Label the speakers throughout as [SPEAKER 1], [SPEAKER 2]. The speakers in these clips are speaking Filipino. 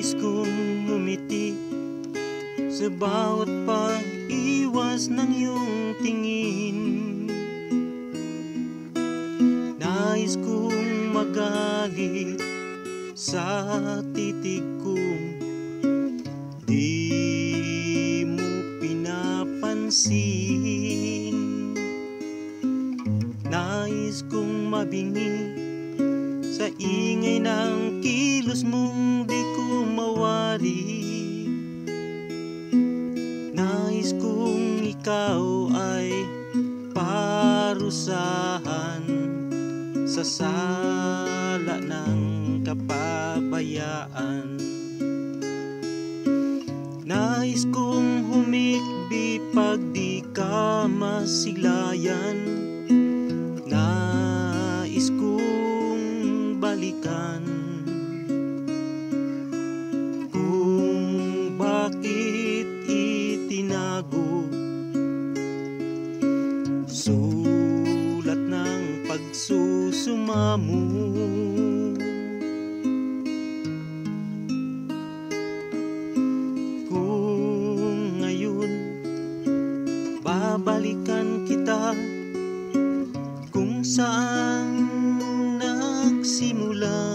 [SPEAKER 1] Nais kong ngumiti sa bawat pag-iwas ng iyong tingin. Nais kong magalit sa titig kong di mo pinapansin. Nais kong mabingi sa ingay ng kilos mong di ko mawari. Nais kong ikaw ay parusahan sa sala ng kapabayaan. Nais kong humikbi pag di ka masilayan. Nais kong balikan kung bakit itinago. Sulat ng pagsusumamo. Kung ngayon babalikan kita kung saan nagsimula,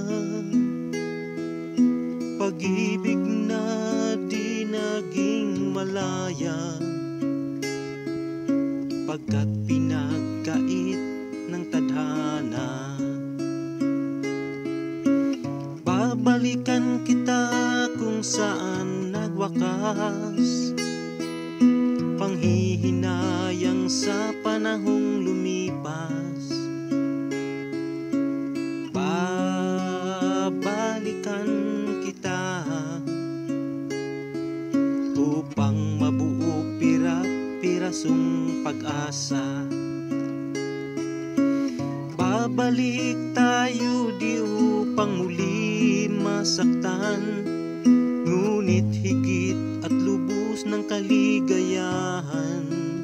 [SPEAKER 1] pag-ibig na di naging malaya, pagkat pinagkait ng tadhana. Babalikan kita kung saan nagwakas panghihinayang sa panahong lumipas. Babalikan kita upang mabuo pirasong pag-asa. Babalik tayo di upang muli masaktan, ngunit higit at lubos ng kaligayahan.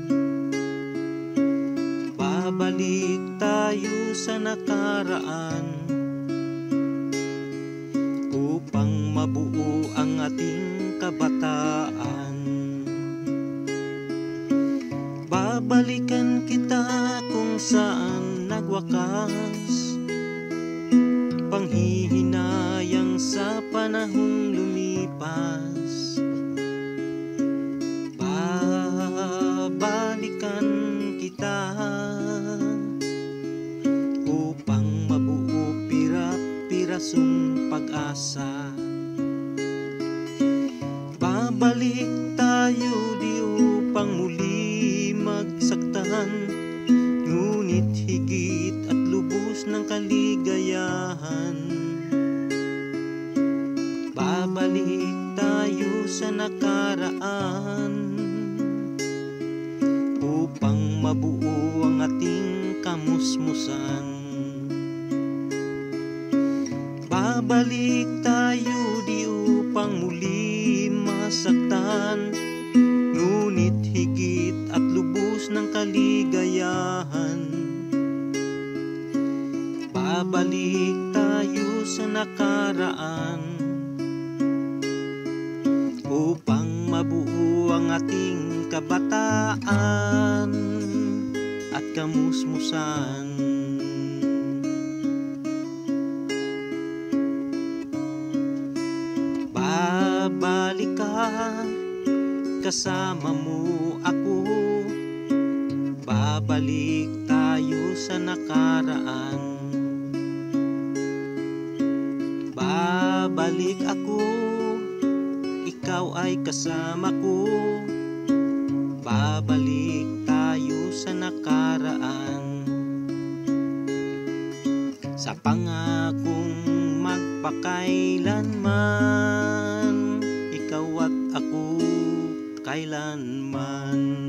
[SPEAKER 1] Babalik tayo sa nakaraan upang mabuo ang ating kabataan. Babalikan kita kung saan nagwakas panghihinayang sa panahong lumipas. Babalikan kita upang mabuo pirasong pag-asa. Babalik tayo di upang muli magsaktan, ngunit higit at lubos ng kaligayahan. Babalik tayo sa nakaraan upang mabuo ang ating kamusmusan. Babalik tayo di upang muli masaktan, ngunit higit at lubos ng kaligayahan. Babalik tayo sa nakaraan upang mabuo ang ating kabataan at kamusmusan. Babalik ka, kasama mo ako. Babalik tayo sa nakaraan. Babalik ako, ikaw ay kasama ko. Babalik tayo sa nakaraan. Sa pangakong magpakailanman, ikaw at ako kailanman.